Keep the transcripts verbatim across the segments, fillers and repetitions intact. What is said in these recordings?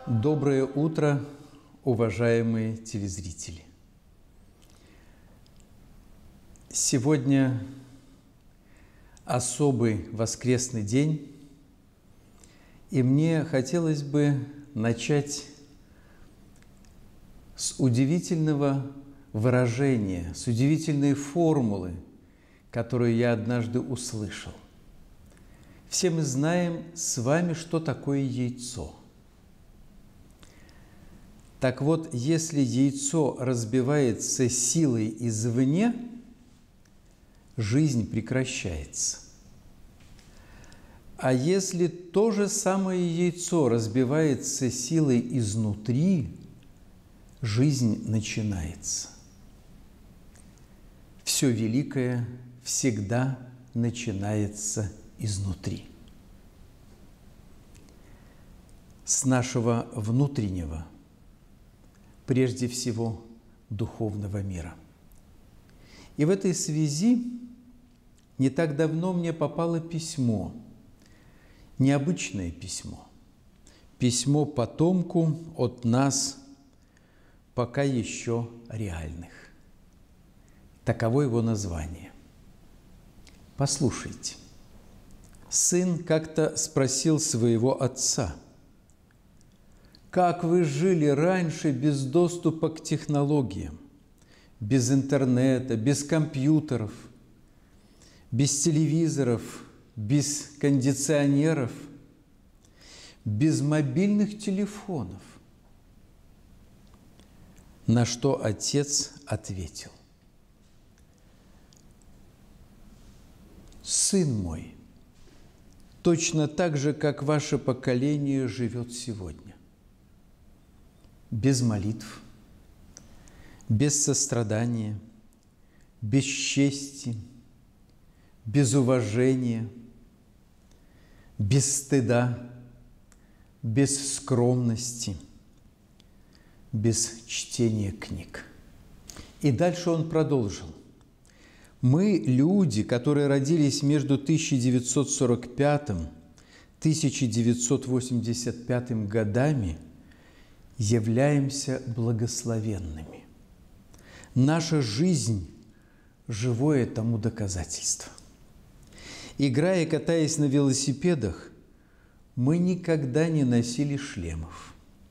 Доброе утро, уважаемые телезрители! Сегодня особый воскресный день, и мне хотелось бы начать с удивительного выражения, с удивительной формулы, которую я однажды услышал. Все мы знаем с вами, что такое яйцо. Так вот, если яйцо разбивается силой извне, жизнь прекращается. А если то же самое яйцо разбивается силой изнутри, жизнь начинается. Все великое всегда начинается изнутри. С нашего внутреннего, прежде всего, духовного мира. И в этой связи не так давно мне попало письмо, необычное письмо, письмо потомку от нас, пока еще реальных. Таково его название. Послушайте. Сын как-то спросил своего отца: «Как вы жили раньше без доступа к технологиям, без интернета, без компьютеров, без телевизоров, без кондиционеров, без мобильных телефонов?» На что отец ответил: «Сын мой, точно так же, как ваше поколение живет сегодня. Без молитв, без сострадания, без чести, без уважения, без стыда, без скромности, без чтения книг». И дальше он продолжил: «Мы, люди, которые родились между тысяча девятьсот сорок пятым и тысяча девятьсот восемьдесят пятым годами, являемся благословенными. Наша жизнь – живое тому доказательство. Играя и катаясь на велосипедах, мы никогда не носили шлемов.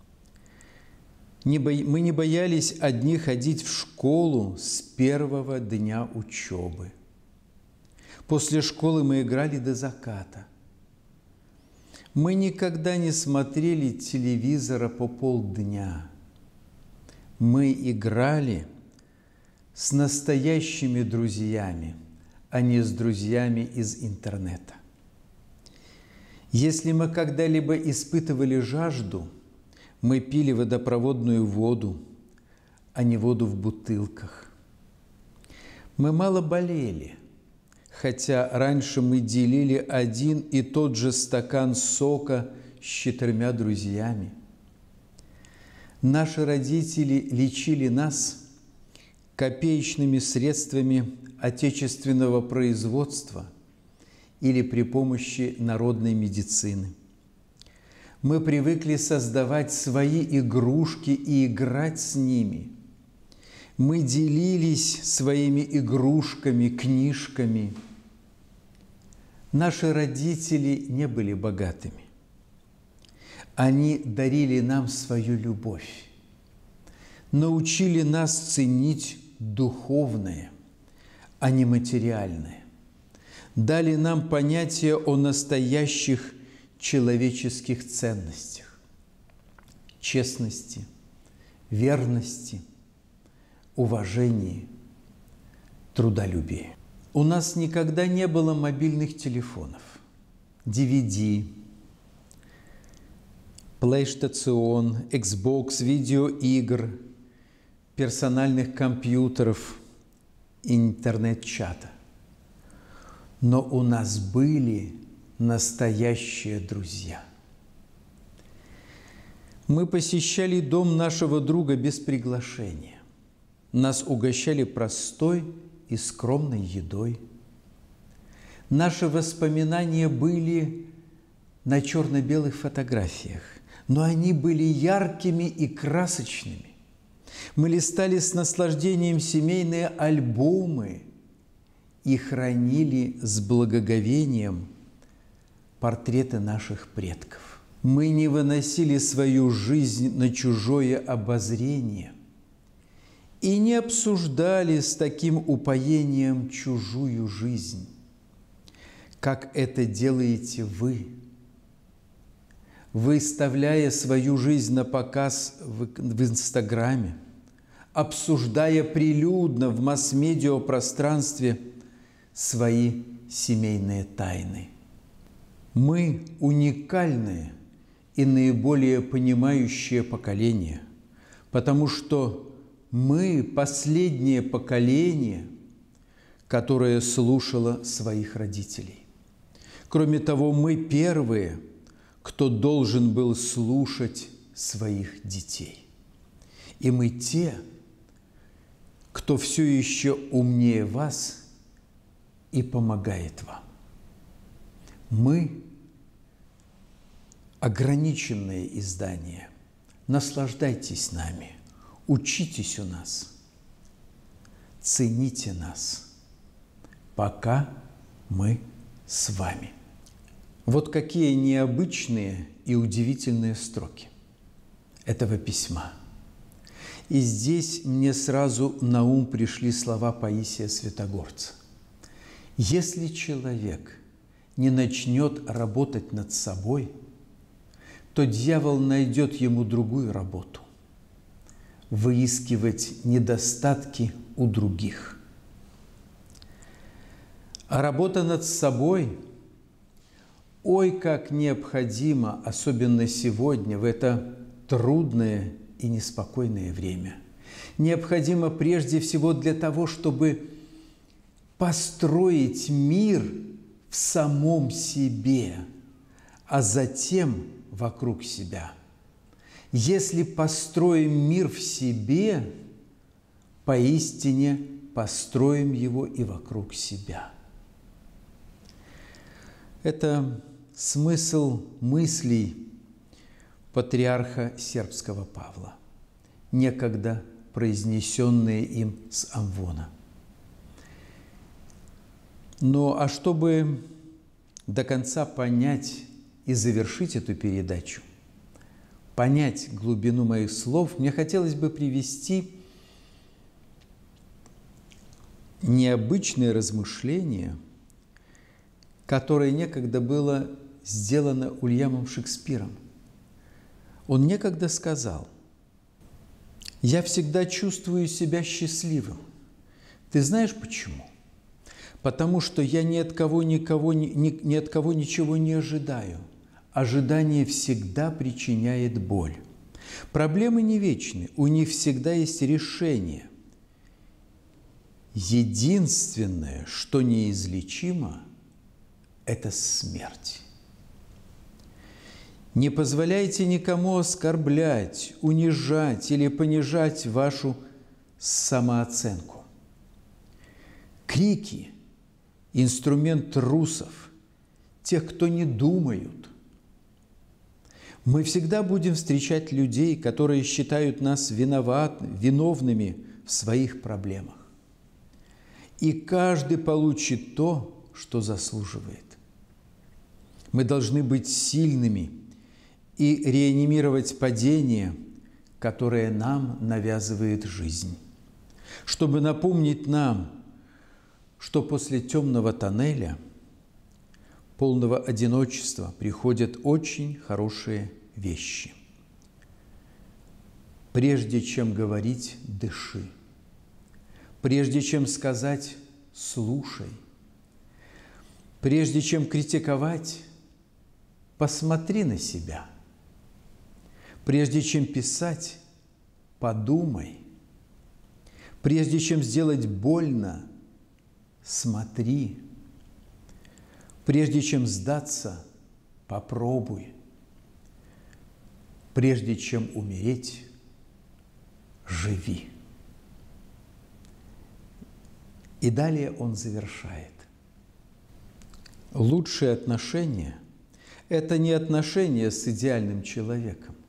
Не бо... Мы не боялись одни ходить в школу с первого дня учебы. После школы мы играли до заката. Мы никогда не смотрели телевизора по полдня. Мы играли с настоящими друзьями, а не с друзьями из интернета. Если мы когда-либо испытывали жажду, мы пили водопроводную воду, а не воду в бутылках. Мы мало болели, хотя раньше мы делили один и тот же стакан сока с четырьмя друзьями. Наши родители лечили нас копеечными средствами отечественного производства или при помощи народной медицины. Мы привыкли создавать свои игрушки и играть с ними. Мы делились своими игрушками, книжками. Наши родители не были богатыми. Они дарили нам свою любовь, научили нас ценить духовное, а не материальное, дали нам понятие о настоящих человеческих ценностях, честности, верности, уважении, трудолюбии. У нас никогда не было мобильных телефонов, ди ви ди, PlayStation, Xbox, видеоигр, персональных компьютеров, интернет-чата. Но у нас были настоящие друзья. Мы посещали дом нашего друга без приглашения. Нас угощали простой и скромной едой. Наши воспоминания были на черно-белых фотографиях, но они были яркими и красочными. Мы листали с наслаждением семейные альбомы и хранили с благоговением портреты наших предков. Мы не выносили свою жизнь на чужое обозрение и не обсуждали с таким упоением чужую жизнь, как это делаете вы, выставляя свою жизнь на показ в, в Инстаграме, обсуждая прилюдно в масс-медиа-пространстве свои семейные тайны. Мы уникальное и наиболее понимающее поколение, потому что мы последнее поколение, которое слушало своих родителей. Кроме того, мы первые, кто должен был слушать своих детей. И мы те, кто все еще умнее вас и помогает вам. Мы – ограниченное издание. Наслаждайтесь нами, учитесь у нас, цените нас, пока мы с вами. Вот какие необычные и удивительные строки этого письма. И здесь мне сразу на ум пришли слова Паисия Святогорца. Если человек не начнет работать над собой, то дьявол найдет ему другую работу – выискивать недостатки у других. А работа над собой, ой, как необходима, особенно сегодня, в это трудное и неспокойное время. Необходимо прежде всего для того, чтобы построить мир в самом себе, а затем вокруг себя. Если построим мир в себе, поистине построим его и вокруг себя. Это смысл мыслей патриарха сербского Павла, некогда произнесенные им с амвона. Ну, а чтобы до конца понять и завершить эту передачу, понять глубину моих слов, мне хотелось бы привести необычное размышление, которое некогда было сделано Уильямом Шекспиром. Он некогда сказал: «Я всегда чувствую себя счастливым. Ты знаешь почему? Потому что я ни от кого, никого, ни, ни от кого ничего не ожидаю. Ожидание всегда причиняет боль. Проблемы не вечны, у них всегда есть решение. Единственное, что неизлечимо, это смерть. Не позволяйте никому оскорблять, унижать или понижать вашу самооценку. Крики – инструмент трусов, тех, кто не думают. Мы всегда будем встречать людей, которые считают нас виноват, виновными в своих проблемах. И каждый получит то, что заслуживает. Мы должны быть сильными и реанимировать падение, которое нам навязывает жизнь, чтобы напомнить нам, что после темного тоннеля, полного одиночества, приходят очень хорошие вещи. Прежде чем говорить, дыши. Прежде чем сказать, слушай. Прежде чем критиковать, посмотри на себя. Прежде чем писать, подумай. Прежде чем сделать больно, смотри. Прежде чем сдаться, попробуй. Прежде чем умереть, живи. И далее он завершает. Лучшие отношения – это не отношения с идеальным человеком.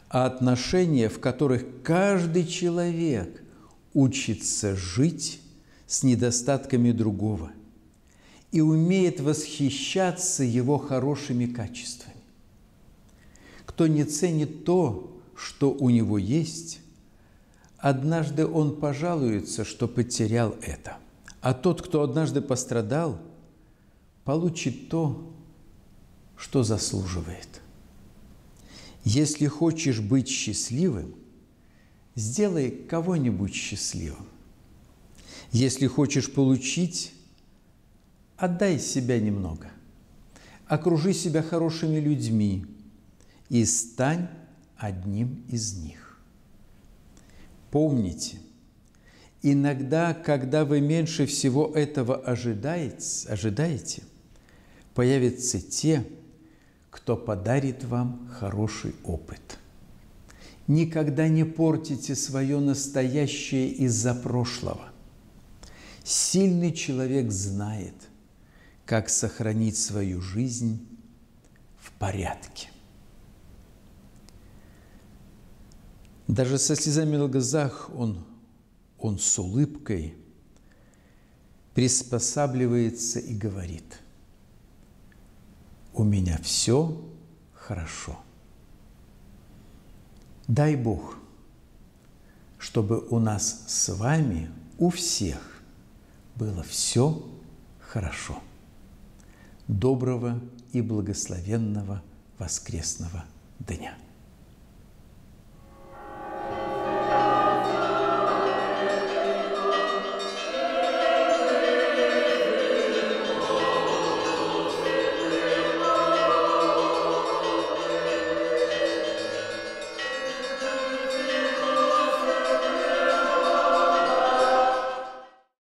а отношения, в которых каждый человек учится жить с недостатками другого и умеет восхищаться его хорошими качествами. Кто не ценит то, что у него есть, однажды он пожалуется, что потерял это. А тот, кто однажды пострадал, получит то, что заслуживает. Если хочешь быть счастливым, сделай кого-нибудь счастливым. Если хочешь получить, отдай себя немного. Окружи себя хорошими людьми и стань одним из них. Помните, иногда, когда вы меньше всего этого ожидаете, ожидаете, появятся те, кто подарит вам хороший опыт. Никогда не портите свое настоящее из-за прошлого. Сильный человек знает, как сохранить свою жизнь в порядке. Даже со слезами на глазах он, он с улыбкой приспосабливается и говорит: «У меня все хорошо». Дай Бог, чтобы у нас с вами, у всех, было все хорошо. Доброго и благословенного воскресного дня!